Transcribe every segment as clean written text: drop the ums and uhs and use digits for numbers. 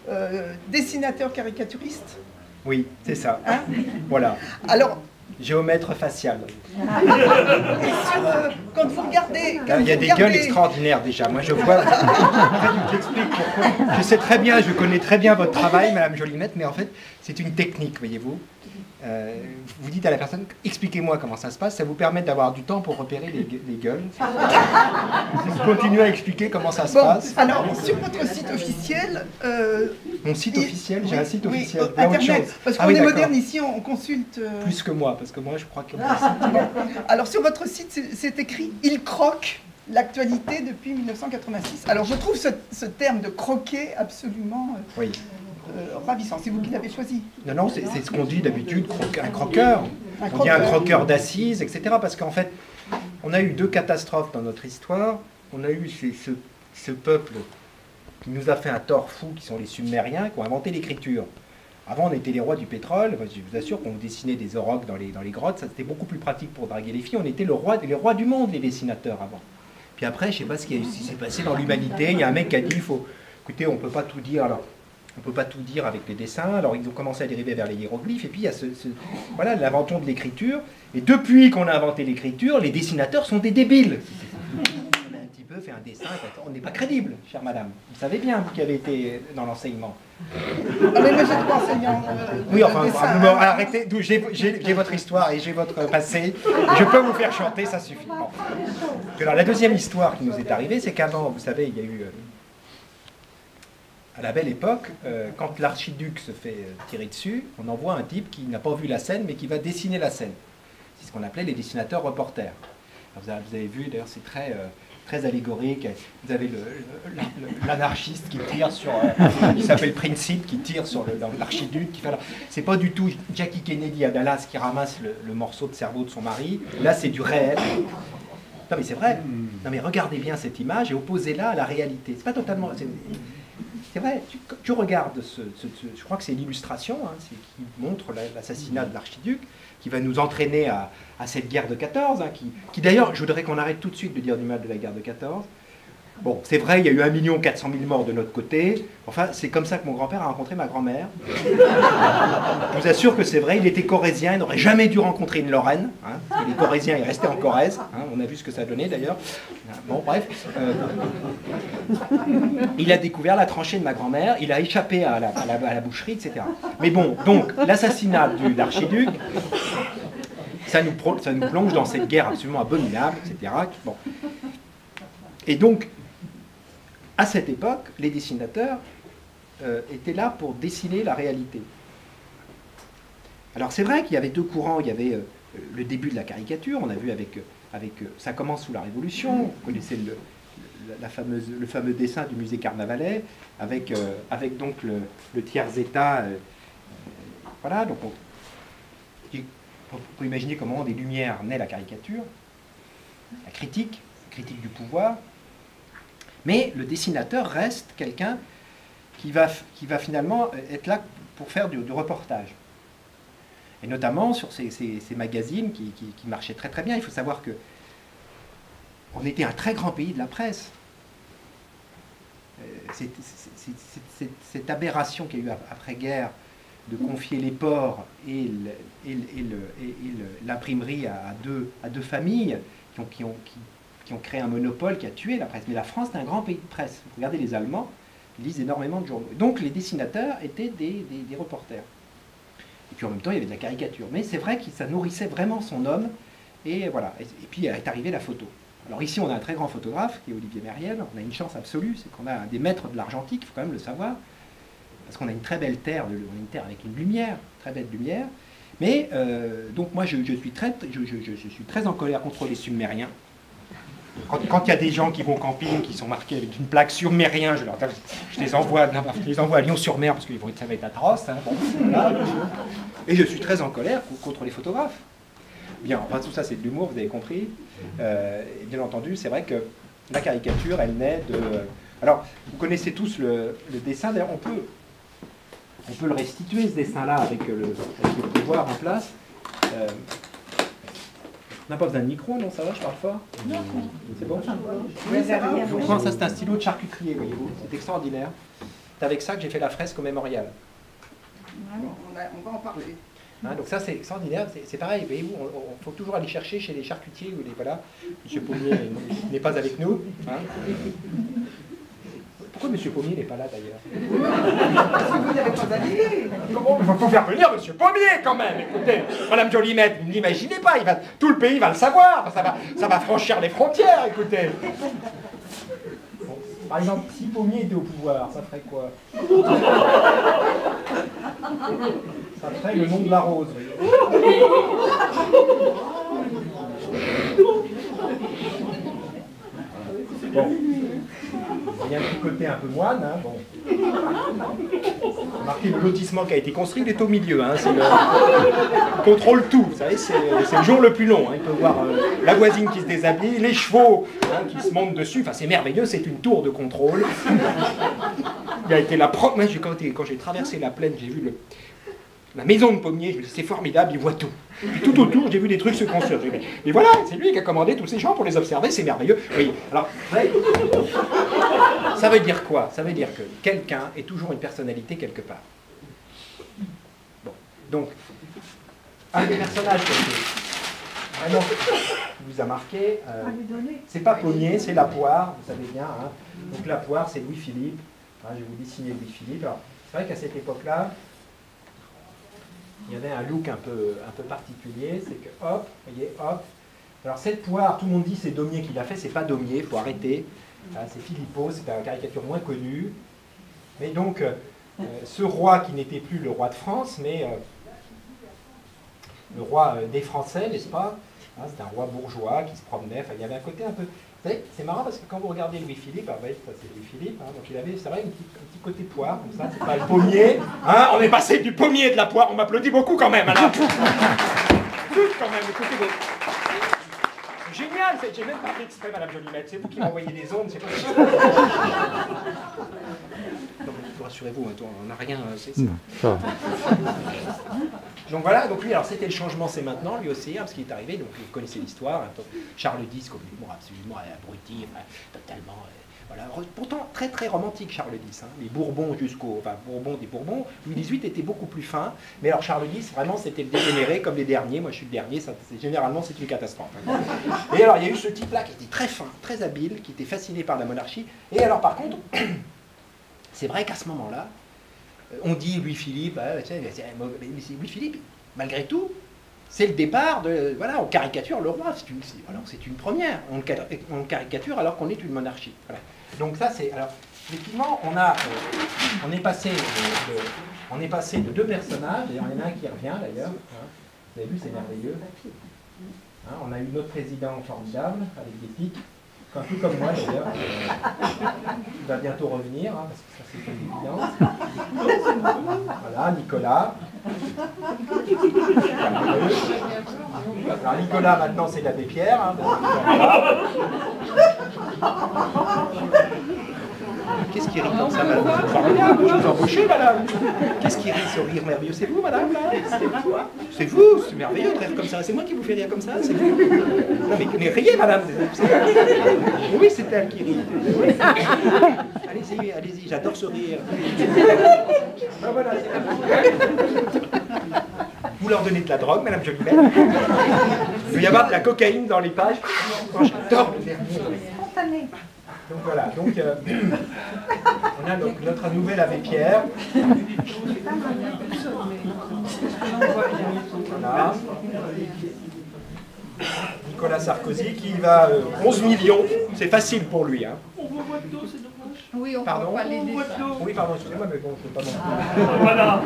dessinateur caricaturiste. Oui, c'est ça. Hein? Voilà. Alors, géomètre facial. Et quand vous regardez... Il y a des gueules extraordinaires déjà. Moi je vois... J'explique pourquoi. Je sais très bien, je connais très bien votre travail, Madame Jolimette, mais en fait, c'est une technique, voyez-vous. Vous dites à la personne, expliquez-moi comment ça se passe, ça vous permet d'avoir du temps pour repérer les gueules. Vous continuez à expliquer comment ça se passe. Alors, sur votre site officiel... Mon site officiel, j'ai un site officiel. Internet, parce qu'on est moderne ici, on consulte... Plus que moi, parce que moi je crois que... Alors sur votre site, c'est écrit « Il croque l'actualité depuis 1986 ». Alors je trouve ce terme de croquer absolument... Oui. Ravissant, c'est vous qui l'avez choisi. Non, non, c'est ce qu'on dit d'habitude, un croqueur. On dit un croqueur d'assises, etc. Parce qu'en fait, on a eu deux catastrophes dans notre histoire. On a eu ce peuple qui nous a fait un tort fou, qui sont les Sumériens, qui ont inventé l'écriture. Avant, on était les rois du pétrole. Je vous assure qu'on dessinait des aurochs dans les grottes. Ça, c'était beaucoup plus pratique pour draguer les filles. On était les rois du monde, les dessinateurs, avant. Puis après, je ne sais pas ce qui s'est passé dans l'humanité. Il y a un mec qui a dit, écoutez, on ne peut pas tout dire. Alors, on ne peut pas tout dire avec les dessins, alors ils ont commencé à dériver vers les hiéroglyphes, et puis il y a voilà, l'invention de l'écriture, et depuis qu'on a inventé l'écriture, les dessinateurs sont des débiles. On a un petit peu fait un dessin, on n'est pas crédible, chère madame. Vous savez bien, vous qui avez été dans l'enseignement. Ah mais moi j'étais pas enseignant oui, enfin, arrêtez, j'ai votre histoire et j'ai votre passé, je peux vous faire chanter, ça suffit. Bon. Alors la deuxième histoire qui nous est arrivée, c'est qu'avant, vous savez, il y a eu... À la belle époque, quand l'archiduc se fait tirer dessus, on envoie un type qui n'a pas vu la scène, mais qui va dessiner la scène. C'est ce qu'on appelait les dessinateurs reporters. Alors vous avez vu, d'ailleurs, c'est très allégorique. Vous avez l'anarchiste qui tire sur... qui s'appelle Principe, qui tire sur l'archiduc. C'est pas du tout Jackie Kennedy à Dallas qui ramasse le morceau de cerveau de son mari. Là, c'est du réel. Non, mais c'est vrai. Non, mais regardez bien cette image et opposez-la à la réalité. C'est pas totalement... C'est vrai, tu regardes je crois que c'est l'illustration qui montre l'assassinat de l'archiduc, qui va nous entraîner à cette guerre de 14, qui d'ailleurs, je voudrais qu'on arrête tout de suite de dire du mal de la guerre de 14. Bon, c'est vrai, il y a eu 1 400 000 morts de notre côté. Enfin, c'est comme ça que mon grand-père a rencontré ma grand-mère. Je vous assure que c'est vrai, il était corrézien, il n'aurait jamais dû rencontrer une Lorraine. Parce que les Corréziens, ils restaient en Corrèze. On a vu ce que ça donnait d'ailleurs. Bon, bref. Il a découvert la tranchée de ma grand-mère, il a échappé à la boucherie, etc. Mais bon, donc, l'assassinat de l'archiduc, ça nous plonge dans cette guerre absolument abominable, etc. Bon. Et donc, à cette époque, les dessinateurs étaient là pour dessiner la réalité. Alors c'est vrai qu'il y avait deux courants, il y avait le début de la caricature, on a vu avec ça commence sous la Révolution, vous connaissez le fameux dessin du musée Carnavalet, avec donc le tiers-état, voilà, donc on peut imaginer comment des Lumières naît la caricature, la critique du pouvoir. Mais le dessinateur reste quelqu'un qui va finalement être là pour faire du reportage. Et notamment sur ces magazines qui marchaient très très bien. Il faut savoir que on était un très grand pays de la presse. Cette aberration qu'il y a eu après-guerre de confier les ports et l'imprimerie à deux familles qui ont créé un monopole qui a tué la presse. Mais la France est un grand pays de presse. Regardez les Allemands, ils lisent énormément de journaux. Donc les dessinateurs étaient des reporters. Et puis en même temps, il y avait de la caricature. Mais c'est vrai que ça nourrissait vraiment son homme. Et voilà. Et puis est arrivée la photo. Alors ici, on a un très grand photographe, qui est Olivier Merriel. On a une chance absolue, c'est qu'on a un des maîtres de l'argentique, il faut quand même le savoir. Parce qu'on a une très belle terre, une terre avec une lumière, très belle lumière. Mais donc moi, je suis très en colère contre les Sumériens. Quand il y a des gens qui vont au camping, qui sont marqués avec une plaque Sumérien, je les envoie à Lyon-sur-Mer parce que ça va être atroce. Bon, voilà. Et je suis très en colère contre les photographes. Bien, enfin tout ça c'est de l'humour, vous avez compris. Et bien entendu, c'est vrai que la caricature, elle naît de... Alors, vous connaissez tous le dessin, d'ailleurs on peut le restituer ce dessin-là avec le pouvoir en place. On n'a pas besoin de micro, non? Ça va, je parle fort? Non. C'est bon? Oui, ça va. Je vous prends, ça c'est un stylo de charcuterie, voyez-vous. C'est extraordinaire. C'est avec ça que j'ai fait la fresque au mémorial. On va en parler. Hein, donc ça c'est extraordinaire, c'est pareil, voyez-vous, il faut toujours aller chercher chez les charcutiers ou les voilà. Monsieur Pommier n'est pas avec nous. Hein. Pourquoi Monsieur Pommier n'est pas là d'ailleurs? Parce que vous n'avez pas d'avis. Comment il faut faire venir Monsieur Pommier quand même. Écoutez, Madame Jolimette, vous n'imaginez pas, tout le pays va le savoir, ça va franchir les frontières, écoutez. Bon, par exemple, si Pommier était au pouvoir, ça ferait quoi? Ça ferait le nom de la rose. Bon. Il y a un petit côté un peu moine. Hein, bon. Remarquez le lotissement qui a été construit, il est au milieu. Hein, il contrôle tout. Vous savez, c'est le jour le plus long. Hein, il peut voir la voisine qui se déshabille, les chevaux hein, qui se montent dessus. Enfin, c'est merveilleux, c'est une tour de contrôle. Il a été la première. Quand j'ai traversé la plaine, j'ai vu la maison de Pommier, c'est formidable, il voit tout. Puis tout autour, j'ai vu des trucs se construire. Mais voilà, c'est lui qui a commandé tous ces gens pour les observer, c'est merveilleux. Oui, alors, ça veut dire quoi? Ça veut dire que quelqu'un est toujours une personnalité quelque part. Bon, donc, un des personnages qui vraiment vous a marqué, c'est pas Pommier, c'est Lapoire, vous savez bien. Hein. Donc Lapoire, c'est Louis-Philippe. Hein, je vais vous dessiner Louis-Philippe. Alors, c'est vrai qu'à cette époque-là, il y avait un look un peu particulier, c'est que hop, vous voyez, hop. Alors cette poire, tout le monde dit c'est Daumier qui l'a fait, c'est pas Daumier, il faut arrêter. C'est Philippot, c'est une caricature moins connue. Mais donc, ce roi qui n'était plus le roi de France, mais le roi des Français, n'est-ce pas? Hein, c'est un roi bourgeois qui se promenait, enfin il y avait un côté un peu... Vous savez, c'est marrant parce que quand vous regardez Louis-Philippe, alors, ça c'est Louis-Philippe, hein, donc il avait, c'est vrai, un petit côté poire, comme ça, c'est pas le pommier. Hein, on est passé du pommier et de la poire, on m'applaudit beaucoup quand même, alors. Quand même, écoutez, génial, j'ai même pas fait exprès, Madame Jolimette, c'est vous qui m'envoyez des ondes, c'est pas... Non, mais rassurez-vous, on n'a rien... Donc voilà, donc lui, alors c'était le changement, c'est maintenant, lui aussi, hein, parce qu'il est arrivé, donc vous connaissez l'histoire, hein, Charles X, complètement, absolument abruti, enfin, totalement... voilà. Pourtant, très très romantique, Charles X, hein, les Bourbons enfin, Bourbons des Bourbons, Louis XVIII était beaucoup plus fin, mais alors Charles X, vraiment, c'était le dégénéré, comme les derniers, moi je suis le dernier, généralement c'est une catastrophe. Hein. Et alors, il y a eu ce type-là qui était très fin, très habile, qui était fasciné par la monarchie, et alors par contre, c'est vrai qu'à ce moment-là, on dit Louis-Philippe, Louis-Philippe, malgré tout, c'est le départ de... Voilà, on caricature le roi, c'est une première. On le caricature alors qu'on est une monarchie. Voilà. Donc ça, c'est... Alors, effectivement, on est passé de deux personnages, d'ailleurs, il y en a un qui revient, d'ailleurs. Hein. Vous avez vu, c'est merveilleux. Hein, on a eu notre président formidable, avec des pics. Un peu comme moi d'ailleurs, il va bientôt revenir, hein, parce que ça c'est une évidence. Voilà, Nicolas. Alors Nicolas maintenant c'est l'abbé Pierre. Hein, qu'est-ce qui rit comme ça, madame? Je vous embauchez, madame. Qu'est-ce qui rit, ce rire merveilleux? C'est vous, madame, là? C'est vous, c'est merveilleux de rire comme ça. C'est moi qui vous fais rire comme ça, c'est vous. Non, mais riez, madame. Oui, c'est elle qui rit. Allez-y, j'adore ce rire. Ben voilà, vous leur donnez de la drogue, madame Jolimette. Il doit y avoir de la cocaïne dans les pages. J'adore le dernier. Spontané. Donc voilà, donc on a donc notre nouvel abbé Pierre. Voilà. Nicolas Sarkozy qui va 11 millions, c'est facile pour lui. Hein. Oui, on pardon. pas les Oui, pardon, excusez-moi, mais bon, je ne peux pas Voilà.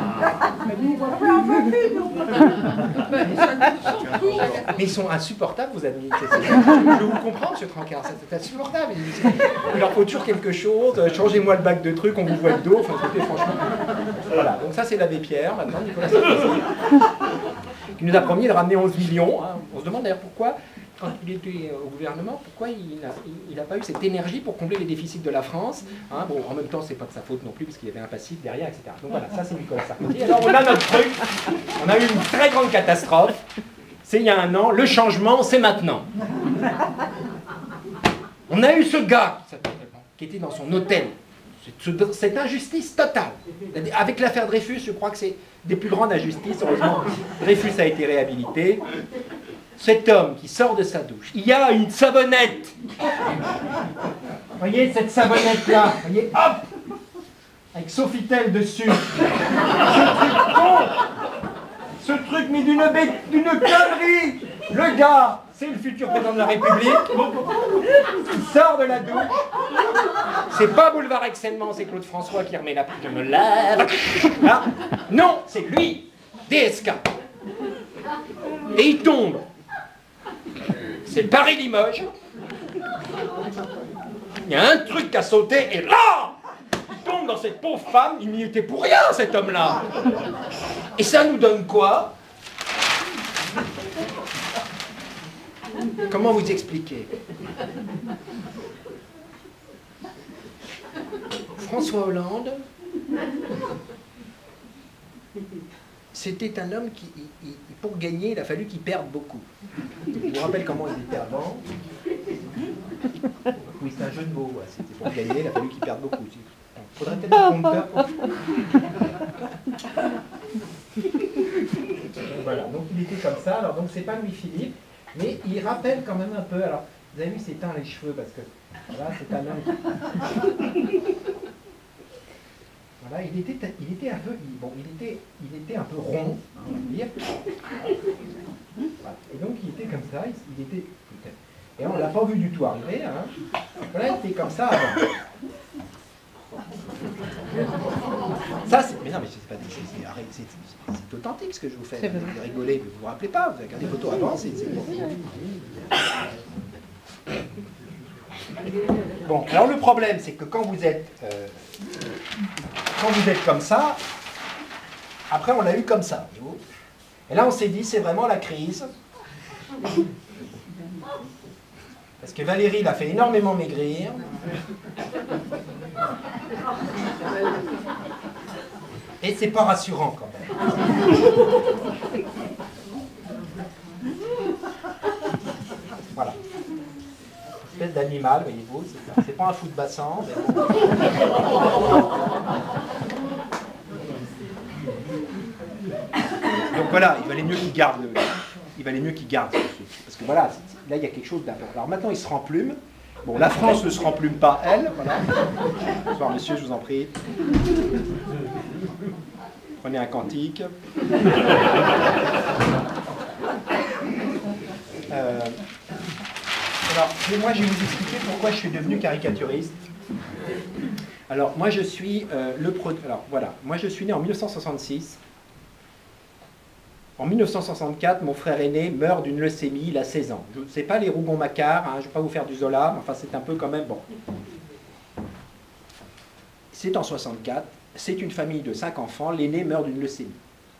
Mais ils sont insupportables, vos amis. Je vous comprends, M. Trancard, c'est insupportable. Il leur faut toujours quelque chose, changez-moi le bac de trucs, on vous voit le dos, enfin, écoutez, franchement. Voilà, donc ça c'est l'abbé Pierre, maintenant, Nicolas Sarkozy, qui nous a promis de ramener 11 millions. Hein. On se demande d'ailleurs pourquoi, quand il était au gouvernement, pourquoi il n'a pas eu cette énergie pour combler les déficits de la France. Hein. Bon, en même temps, c'est pas de sa faute non plus, parce qu'il y avait un passif derrière, etc. Donc voilà, ça c'est Nicolas Sarkozy. Alors on a notre truc, on a eu une très grande catastrophe, c'est il y a un an, le changement, c'est maintenant. On a eu ce gars, qui était dans son hôtel, cette injustice totale. Avec l'affaire Dreyfus, je crois que c'est des plus grandes injustices. Heureusement, Dreyfus a été réhabilité. Cet homme qui sort de sa douche, il y a une savonnette. Voyez cette savonnette-là, voyez, hop, avec Sofitel dessus. Ce truc mis d'une connerie. Le gars, c'est le futur président de la République. Il sort de la douche. C'est pas Boulevard Excellements, c'est Claude François qui remet la je me lève. Hein? Non, c'est lui, DSK. Et il tombe. C'est Paris-Limoges. Il y a un truc qui a sauté et là, il tombe dans cette pauvre femme. Il n'y était pour rien, cet homme-là. Et ça nous donne quoi? Comment vous expliquer? François Hollande, c'était un homme qui, pour gagner, il a fallu qu'il perde beaucoup. Je vous rappelle comment il était avant. Oui, c'est un jeu de mots. Ouais. C'était pour gagner, il a fallu qu'il perde beaucoup. Il faudrait peut-être un compteur. Voilà, donc il était comme ça. Alors donc c'est pas Louis-Philippe, mais il rappelle quand même un peu. Alors vous avez vu, c'est teint les cheveux parce que voilà, c'est un homme. Voilà, il était un peu, il était un peu rond, hein, on va dire. Voilà. Et donc il était comme ça, il était. Et on l'a pas vu du tout arriver. Hein. Voilà, il était comme ça avant. Ça, mais non, mais c'est authentique ce que je vous fais. Vous rigolez, mais vous vous rappelez pas. Vous avez regardé les photos avant, c'est bon. Alors le problème, c'est que quand vous êtes comme ça, après on l'a eu comme ça. Et là on s'est dit, c'est vraiment la crise. Parce que Valérie l'a fait énormément maigrir. Et c'est pas rassurant quand même. Voilà. Une espèce d'animal, voyez-vous. C'est pas un fou de bassin. Mais bon. Donc voilà, il valait mieux qu'il garde. Parce que voilà, là il y a quelque chose d'important. Alors maintenant il se remplume. Bon, la France ne se remplume pas, elle. Voilà. Bonsoir monsieur, je vous en prie. Prenez un cantique. Alors, moi je vais vous expliquer pourquoi je suis devenu caricaturiste. Alors, moi je suis Alors voilà, moi je suis né en 1966. En 1964, mon frère aîné meurt d'une leucémie, il a 16 ans. Je ne sais pas les Rougon-Macquart, hein, je ne vais pas vous faire du Zola, mais enfin c'est un peu quand même bon. C'est en 64, c'est une famille de 5 enfants, l'aîné meurt d'une leucémie.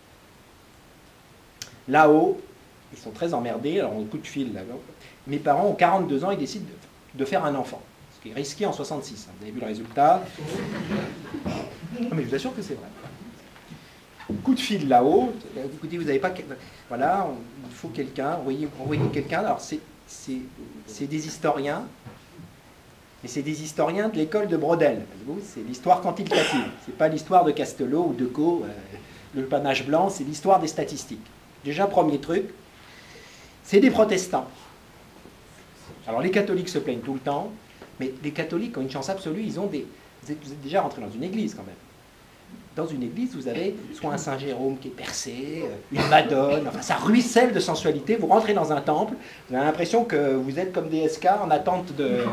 Là-haut, ils sont très emmerdés, alors on a coup de fil là. Mes parents ont 42 ans, ils décident de faire un enfant. Ce qui est risqué en 66, hein. Vous avez vu le résultat. Non mais je vous assure que c'est vrai. Coup de fil là-haut, écoutez, vous n'avez pas... Voilà, il faut quelqu'un, envoyez quelqu'un. Alors, c'est des historiens, mais c'est des historiens de l'école de Brodel. C'est l'histoire quantitative. Ce n'est pas l'histoire de Castelot ou de Gau, le panache blanc, c'est l'histoire des statistiques. Déjà, premier truc, c'est des protestants. Alors, les catholiques se plaignent tout le temps, mais les catholiques ont une chance absolue, vous êtes déjà rentré dans une église quand même. Dans une église, vous avez soit un Saint-Jérôme qui est percé, une Madone, enfin ça ruisselle de sensualité. Vous rentrez dans un temple, vous avez l'impression que vous êtes comme des SK en attente de...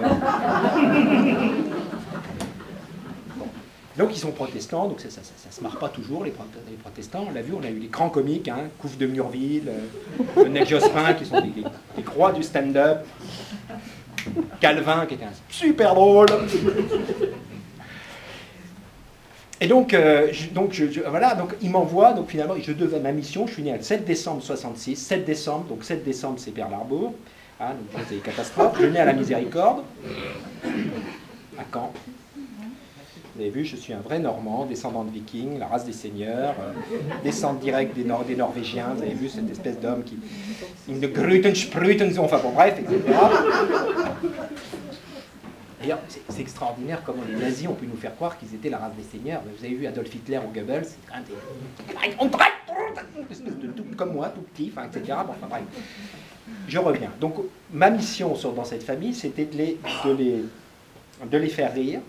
Bon. Donc ils sont protestants, donc ça se marre pas toujours, les protestants. On l'a vu, on a eu les grands comiques, hein, Couve de Murville, Lionel Jospin, qui sont des croix du stand-up, Calvin, qui était un super drôle. Et donc, voilà, donc il m'envoie, donc finalement, je devais ma mission, je suis né le 7 décembre 66, 7 décembre, donc 7 décembre c'est Pearl Harbor, hein, donc c'est des catastrophes, je nais à la Miséricorde, à Caen. Vous avez vu, je suis un vrai Normand, descendant de Vikings, la race des seigneurs, descendant direct des Norvégiens, vous avez vu cette espèce d'homme qui... in de Gruten, enfin bon bref, etc. D'ailleurs, c'est extraordinaire comment les nazis ont pu nous faire croire qu'ils étaient la race des seigneurs. Vous avez vu Adolf Hitler ou Goebbels, c'est un des... comme moi, tout petit, enfin, etc. Bon, enfin, bref. Je reviens. Donc, ma mission dans cette famille, c'était de les faire rire.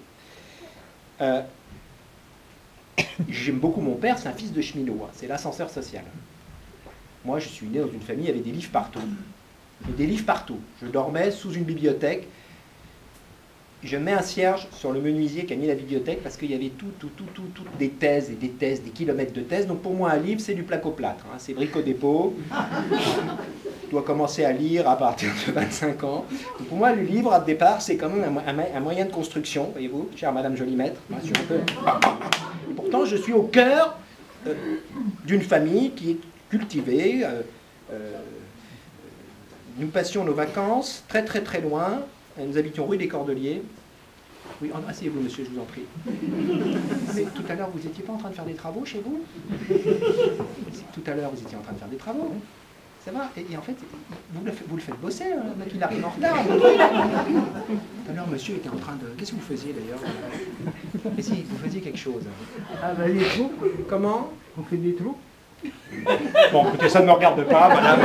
J'aime beaucoup mon père, c'est un fils de cheminot, hein, c'est l'ascenseur social. Moi, je suis né dans une famille avec des livres partout. Des livres partout. Je dormais sous une bibliothèque. Je mets un cierge sur le menuisier qui a mis la bibliothèque parce qu'il y avait des thèses et des thèses, des kilomètres de thèses. Donc pour moi, un livre, c'est du placo-plâtre. Hein. C'est bric-au-dépôt. Je dois commencer à lire à partir de 25 ans. Donc pour moi, le livre, à départ, c'est quand même un moyen de construction, voyez-vous, chère Madame Jolimètre. Et pourtant, je suis au cœur d'une famille qui est cultivée. Nous passions nos vacances très très très loin. Nous habitions rue des Cordeliers. Oui, asseyez-vous, monsieur, je vous en prie. Mais tout à l'heure, vous n'étiez pas en train de faire des travaux chez vous? Tout à l'heure, vous étiez en train de faire des travaux. Ça va? Et en fait, vous le faites bosser, hein, il arrive en retard. Tout à l'heure, monsieur était en train de... Qu'est-ce que vous faisiez, d'ailleurs? Mais si, vous faisiez quelque chose. Ah ben, les trous. Comment? On fait des trous. Bon, écoutez, ça ne me regarde pas, madame.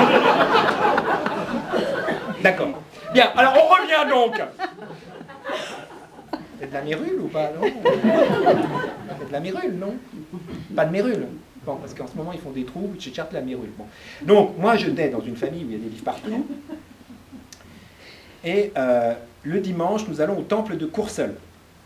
D'accord. Bien, alors on revient donc. C'est de la mérule ou pas, non? C'est de la mérule, non? Pas de mérule. Bon, parce qu'en ce moment, ils font des trous, je cherche la mérule. Bon. Donc, moi, je nais dans une famille où il y a des livres partout. Et le dimanche, nous allons au temple de Courseul.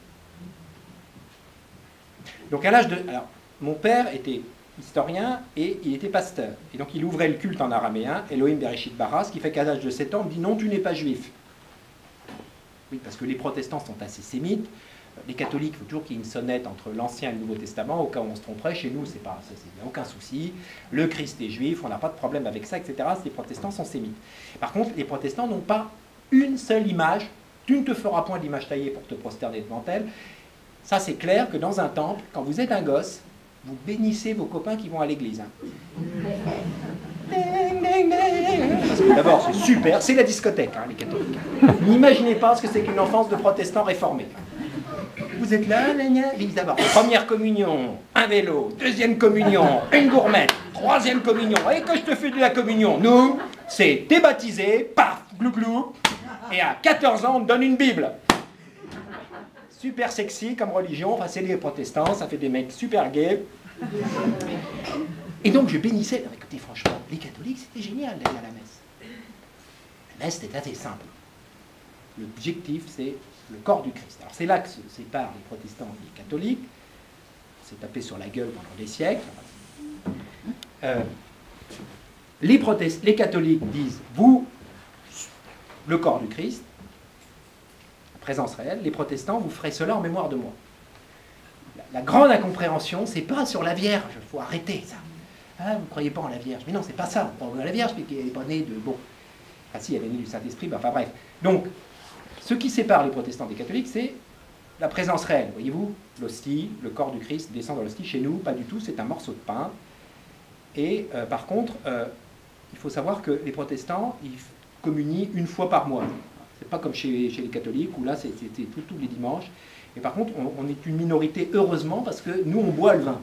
Donc, à l'âge de... Alors, mon père était historien et il était pasteur. Et donc il ouvrait le culte en araméen, Elohim Bereshit Bara, ce qui fait qu'à l'âge de 7 ans, il me dit non, tu n'es pas juif. Oui, parce que les protestants sont assez sémites. Les catholiques, il faut toujours qu'il y ait une sonnette entre l'Ancien et le Nouveau Testament, au cas où on se tromperait. Chez nous, il n'y a aucun souci. Le Christ est juif, on n'a pas de problème avec ça, etc. Les protestants sont sémites. Par contre, les protestants n'ont pas une seule image. Tu ne te feras point d'image taillée pour te prosterner devant elle. Ça, c'est clair que dans un temple, quand vous êtes un gosse, vous bénissez vos copains qui vont à l'église. Hein. Parce que d'abord, c'est super, c'est la discothèque, hein, les catholiques. N'imaginez pas ce que c'est qu'une enfance de protestants réformés. Vous êtes là, d'abord, première communion, un vélo, deuxième communion, une gourmette, troisième communion, et que je te fais de la communion. Nous, c'est t'es baptisé, paf, glou-glou, et à 14 ans, on te donne une Bible. Super sexy comme religion, enfin c'est les protestants, ça fait des mecs super gays. Et donc je bénissais, écoutez franchement, les catholiques c'était génial d'aller à la messe. La messe c'était assez simple. L'objectif c'est le corps du Christ. Alors c'est là que se séparent les protestants et les catholiques. On s'est tapé sur la gueule pendant des siècles. Les catholiques disent, vous, le corps du Christ, présence réelle, les protestants, vous ferez cela en mémoire de moi. La grande incompréhension, c'est pas sur la Vierge, il faut arrêter ça. Ah, vous ne croyez pas en la Vierge? Mais non, c'est pas ça. On parle de la Vierge, mais qu'elle n'est pas née de... Bon, ah si, elle est née du Saint-Esprit, enfin bref. Donc, ce qui sépare les protestants des catholiques, c'est la présence réelle. Voyez-vous, l'hostie, le corps du Christ descend dans l'hostie. Chez nous, pas du tout, c'est un morceau de pain. Et par contre, il faut savoir que les protestants, ils communient une fois par mois. C'est pas comme chez les catholiques, où là, c'était tous les dimanches. Et par contre, on est une minorité, heureusement, parce que nous, on boit le vin.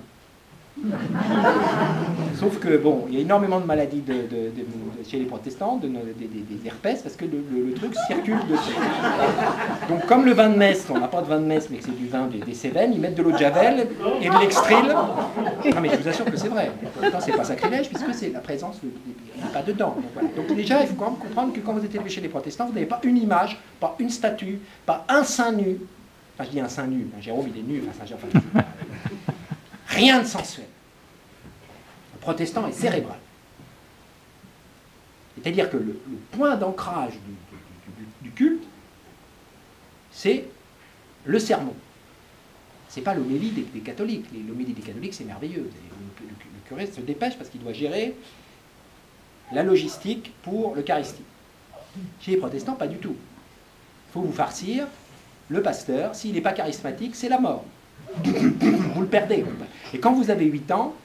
Sauf que, bon, il y a énormément de maladies chez les protestants, des herpès, parce que le truc circule dessus. Donc, comme le vin de messe, on n'a pas de vin de messe, mais que c'est du vin des Cévennes, ils mettent de l'eau de Javel et de l'extril. Non, mais je vous assure que c'est vrai. Pourtant, c'est pas sacrilège, puisque c'est la présence, il n'y a pas dedans. Donc, voilà. Donc, déjà, il faut quand même comprendre que quand vous êtes élevé chez les protestants, vous n'avez pas une image, pas une statue, pas un saint nu. Enfin, je dis un saint nu, Jérôme, il est nu, enfin, rien de sensuel. Le protestant est cérébral. C'est-à-dire que le point d'ancrage du culte, c'est le sermon. Ce n'est pas l'homélie des catholiques. L'homélie des catholiques, c'est merveilleux. Le curé se dépêche parce qu'il doit gérer la logistique pour l'Eucharistie. Chez les protestants, pas du tout. Il faut vous farcir. Le pasteur, s'il n'est pas charismatique, c'est la mort. Vous le perdez. Et quand vous avez 8 ans,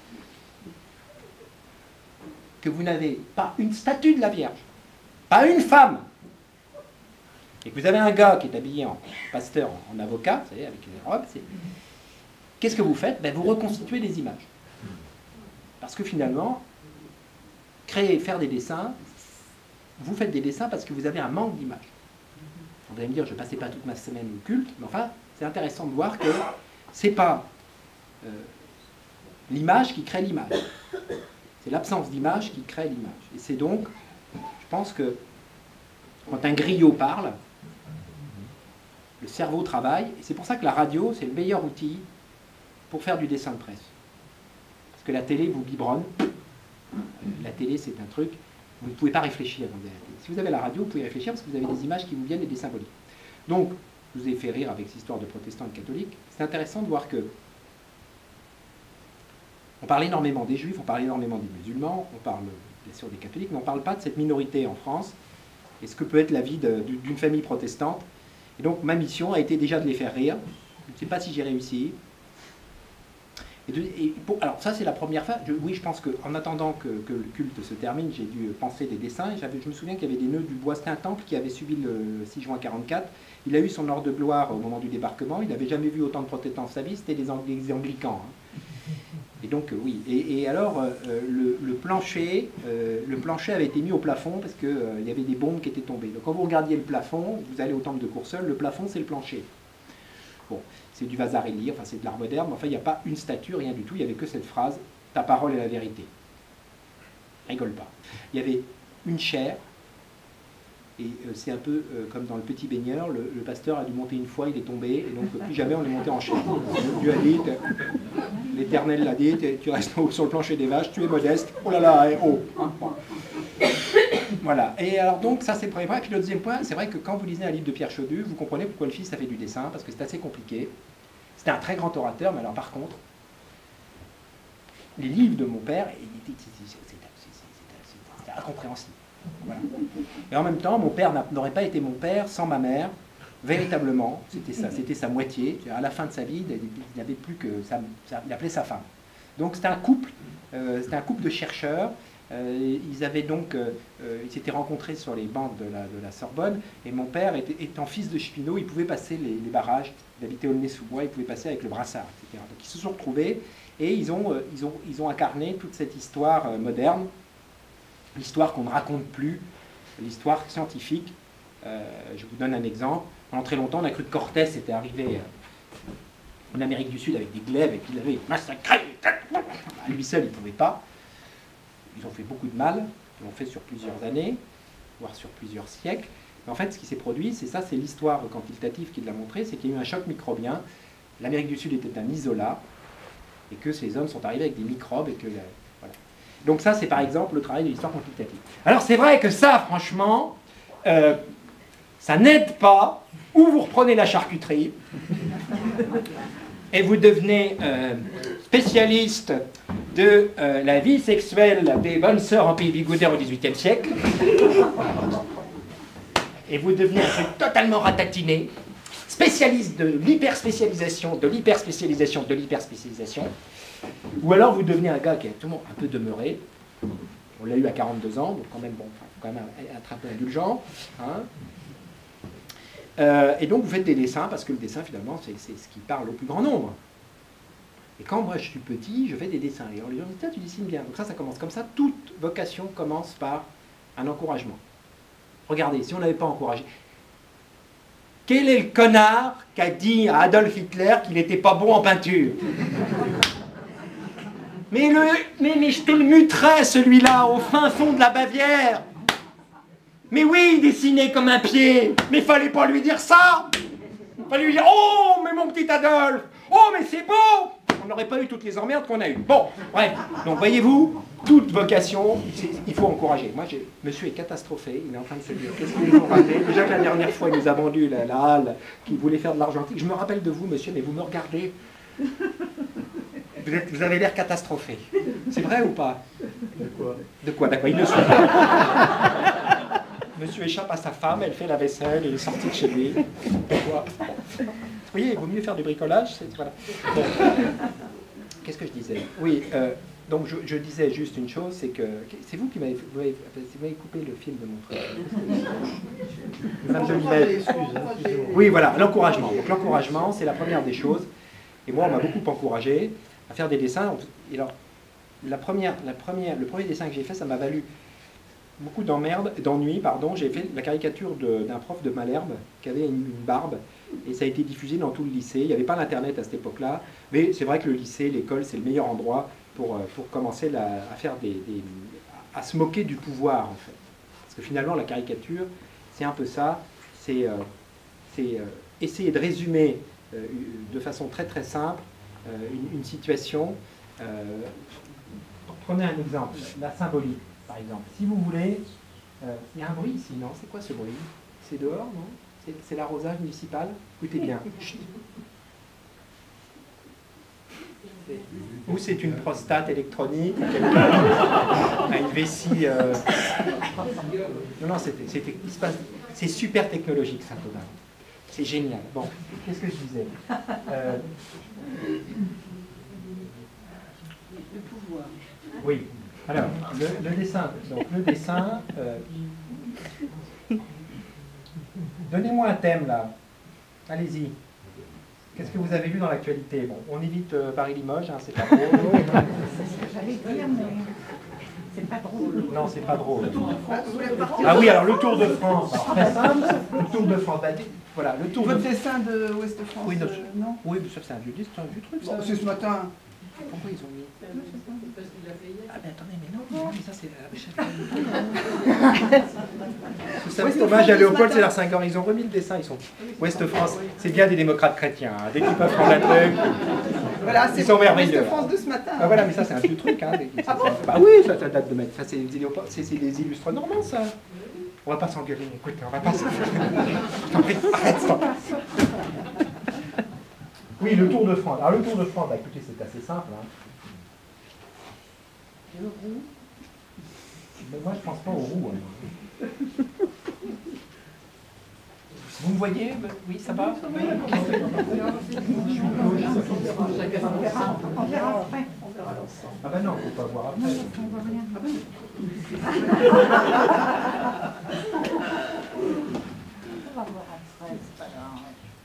que vous n'avez pas une statue de la Vierge, pas une femme, et que vous avez un gars qui est habillé en pasteur, en avocat, vous savez, avec une robe, qu'est-ce que vous faites? Ben, vous reconstituez des images. Parce que finalement, faire des dessins, vous faites des dessins parce que vous avez un manque d'images. Vous allez me dire, je ne passais pas toute ma semaine au culte, mais enfin, c'est intéressant de voir que ce n'est pas l'image qui crée l'image. C'est l'absence d'image qui crée l'image. Et c'est donc, je pense que quand un griot parle, le cerveau travaille, et c'est pour ça que la radio, c'est le meilleur outil pour faire du dessin de presse. Parce que la télé vous biberonne. La télé, c'est un truc, vous ne pouvez pas réfléchir quand vous avez la télé. Si vous avez la radio, vous pouvez réfléchir parce que vous avez des images qui vous viennent et des symboliques. Donc, je vous ai fait rire avec cette histoire de protestants et de catholiques. C'est intéressant de voir que on parle énormément des juifs, on parle énormément des musulmans, on parle bien sûr des catholiques, mais on ne parle pas de cette minorité en France et ce que peut être la vie d'une famille protestante. Et donc, ma mission a été déjà de les faire rire. Je ne sais pas si j'ai réussi. Alors ça c'est la première fois, oui je pense qu'en attendant que le culte se termine, j'ai dû penser des dessins, et je me souviens qu'il y avait des nœuds du bois, c'était un temple qui avait suivi le 6 juin 44, il a eu son heure de gloire au moment du débarquement, il n'avait jamais vu autant de protestants de sa vie, c'était les anglicans. Hein. Et donc oui, et alors le plancher avait été mis au plafond parce qu'il y avait des bombes qui étaient tombées. Donc quand vous regardiez le plafond, vous allez au temple de Courseulles, le plafond c'est le plancher. Bon. C'est du Vasarely, enfin c'est de l'art moderne, mais enfin il n'y a pas une statue, rien du tout, il n'y avait que cette phrase, ta parole est la vérité. Rigole pas. Il y avait une chaire, et c'est un peu comme dans le petit baigneur, le pasteur a dû monter une fois, il est tombé, et donc plus jamais on est monté en chaire. Dieu a dit, l'Éternel l'a dit, tu restes sur le plancher des vaches, tu es modeste, oh là là, oh. Voilà, et alors donc ça c'est le premier point, et puis le deuxième point, c'est vrai que quand vous lisez un livre de Pierre Chaudu, vous comprenez pourquoi le fils a fait du dessin, parce que c'est assez compliqué. C'était un très grand orateur, mais alors par contre, les livres de mon père, c'était incompréhensible. Voilà. Et en même temps, mon père n'aurait pas été mon père sans ma mère, véritablement, c'était sa moitié. À la fin de sa vie, il n'avait plus que il appelait sa femme. Donc c'était un couple de chercheurs. Ils avaient donc, ils s'étaient rencontrés sur les bancs de la Sorbonne, et mon père étant fils de cheminot, il pouvait passer les barrages, il habitait Aulnay-sous-Bois, il pouvait passer avec le brassard, etc. Donc ils se sont retrouvés, et ils ont incarné toute cette histoire moderne, l'histoire qu'on ne raconte plus, l'histoire scientifique. Je vous donne un exemple. Pendant très longtemps, on a cru que Cortés était arrivé en Amérique du Sud avec des glaives, et qu'il avait massacré. À lui seul, il ne pouvait pas. Ils ont fait beaucoup de mal, ils l'ont fait sur plusieurs années, voire sur plusieurs siècles. Mais en fait, ce qui s'est produit, c'est ça, c'est l'histoire quantitative qui l'a montré, c'est qu'il y a eu un choc microbien. L'Amérique du Sud était un isolat, et que ces hommes sont arrivés avec des microbes, et que voilà. Donc ça, c'est par exemple le travail de l'histoire quantitative. Alors c'est vrai que ça, franchement, ça n'aide pas, ou vous reprenez la charcuterie, et vous devenez spécialiste de la vie sexuelle des bonnes sœurs en pays bigoudère au XVIIIe siècle, et vous devenez un truc totalement ratatiné, spécialiste de l'hyperspécialisation, de l'hyperspécialisation, de l'hyperspécialisation, ou alors vous devenez un gars qui est tout le monde un peu demeuré, on l'a eu à 42 ans, donc quand même, bon, faut quand même être un peu indulgent, hein. Et donc vous faites des dessins, parce que le dessin finalement c'est ce qui parle au plus grand nombre. Et quand moi je suis petit, je fais des dessins. Et on lui dit, tu dessines bien. Donc ça commence comme ça. Toute vocation commence par un encouragement. Regardez, si on n'avait pas encouragé. Quel est le connard qui a dit à Adolf Hitler qu'il n'était pas bon en peinture? mais je te le muterais celui-là, au fin fond de la Bavière. Mais oui, il dessinait comme un pied. Mais il fallait pas lui dire ça. Il fallait lui dire, oh, mais mon petit Adolphe. Oh, mais c'est beau. On n'aurait pas eu toutes les emmerdes qu'on a eues. Bon, bref. Donc, voyez-vous, toute vocation, il faut encourager. Moi, monsieur est catastrophé. Il est en train de se dire, qu'est-ce qu'ils ont raté? Déjà que la dernière fois, il nous a vendu la halle, qu'il voulait faire de l'argentique. Je me rappelle de vous, monsieur, mais vous me regardez. Vous avez l'air catastrophé. C'est vrai ou pas? De quoi? D'accord, il ne suit pas. Monsieur échappe à sa femme, elle fait la vaisselle, il est sorti de chez lui. Pourquoi? Vous voyez, il vaut mieux faire du bricolage. Voilà. Bon. Qu'est-ce que je disais? Oui, Donc je disais juste une chose, c'est que c'est vous qui m'avez coupé le film de mon frère. Oui, voilà, l'encouragement. Donc l'encouragement, c'est la première des choses. Et moi, on m'a beaucoup encouragé à faire des dessins. Et alors, le premier dessin que j'ai fait, ça m'a valu beaucoup d'ennuis, pardon. J'ai fait la caricature d'un prof de Malherbe qui avait une barbe. Et ça a été diffusé dans tout le lycée. Il n'y avait pas l'internet à cette époque-là. Mais c'est vrai que le lycée, l'école, c'est le meilleur endroit pour commencer à faire à se moquer du pouvoir, en fait. Parce que finalement, la caricature, c'est un peu ça. C'est essayer de résumer de façon très très simple une situation. Prenez un exemple, la symbolique, par exemple. Si vous voulez, il y a un bruit ici, non? C'est quoi ce bruit? C'est dehors, non? C'est l'arrosage municipal? Écoutez bien. Ou c'est une prostate électronique, une vessie. Non, c'est super technologique, Saint-Aubin. C'est génial. Bon, qu'est-ce que je disais? Le pouvoir. Oui. Alors, le dessin. Donc, le dessin. Donnez-moi un thème, là. Allez-y. Qu'est-ce que vous avez vu dans l'actualité? Bon, on évite Paris-Limoges, hein, c'est pas drôle. J'allais dire, mais c'est pas drôle. Non, c'est pas drôle. Ah oui, alors le Tour de France. Alors, très simple, le Tour de France. Voilà, le Tour de Votre France. dessin de Ouest de France, Oui, non? Oui, mais ça c'est un vieux truc, ça. Bon, c'est ce matin. Pourquoi ils ont mis? Ah mais attendez, mais non, mais ça c'est Vous savez, c'est hommage à Léopold Sédar Senghor. Ils ont remis le dessin, ils sont Ouest France. C'est bien des démocrates chrétiens, hein. Dès qu'ils peuvent prendre un truc. Voilà, c'est Ils sont Ouest merveilleux. de France de ce matin. Ah voilà, mais ça c'est un vieux truc. Hein. Ah bon? Bah oui, ça date de mettre. C'est des illustres normands, ça. On va pas s'engueuler, écoute, on va pas s'engueuler. Je t'en prie, arrête, stop. Oui, le Tour de France. Alors le Tour de France, bah, écoutez, c'est assez simple. Hein. Le roux. Mais moi, je pense pas aux roues. Hein. Vous me voyez? Oui, ça va? On verra après. Ah ben non, il ne faut pas voir après. Non, on voit rien. On va voir après, c'est pas grave.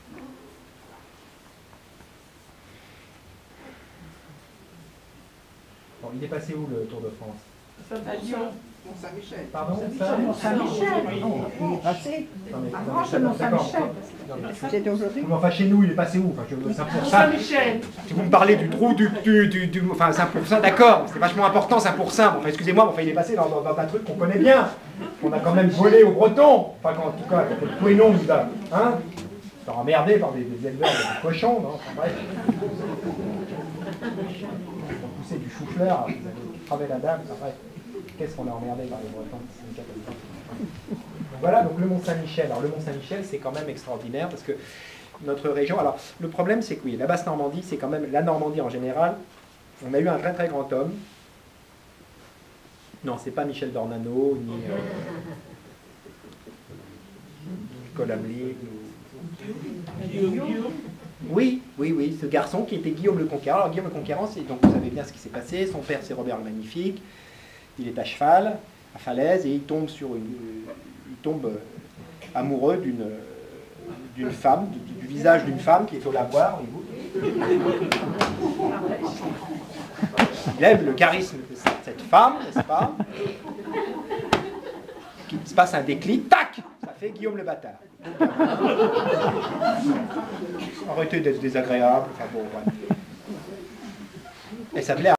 Bon, il est passé où le Tour de France? À Lyon, Mont-Saint-Michel. Pardon? Mont-Saint-Michel. Il est passé. Avant, c'est Mont-Saint-Michel. C'est aujourd'hui. Mais enfin, chez nous, il est passé où? Enfin, Saint-Michel. Si vous me parlez du trou enfin, 5%, d'accord, c'est vachement important, 5%. Bon, enfin, excusez-moi, bon, enfin, il est passé dans un truc qu'on connaît bien. On a quand même volé aux Bretons. Enfin, en tout cas, il y a le Pouénon, hein? C'est emmerdé par des éleveurs de cochons, non? Enfin, bref. On poussait du chou-fleur, vous avez travé la dame, enfin, bref. Qu'est-ce qu'on a emmerdé par les Bretons? C'est une catastrophe. Donc voilà, donc le Mont-Saint-Michel. Alors le Mont-Saint-Michel, c'est quand même extraordinaire parce que notre région... Alors le problème, c'est que oui, la Basse-Normandie, c'est quand même la Normandie en général. On a eu un très très grand homme. Non, c'est pas Michel Dornano, ni Nicolas Mlic. Oui, ce garçon qui était Guillaume le Conquérant. Alors Guillaume le Conquérant, donc vous savez bien ce qui s'est passé. Son père, c'est Robert le Magnifique. Il est à cheval, à falaise, et il tombe amoureux d'une femme, du visage d'une femme qui est au lavoir. Il aime le charisme de cette femme, n'est-ce pas? Il se passe un déclic, tac, ça fait Guillaume le bâtard. Arrêtez d'être désagréable, enfin bon, ouais. Elle s'appelait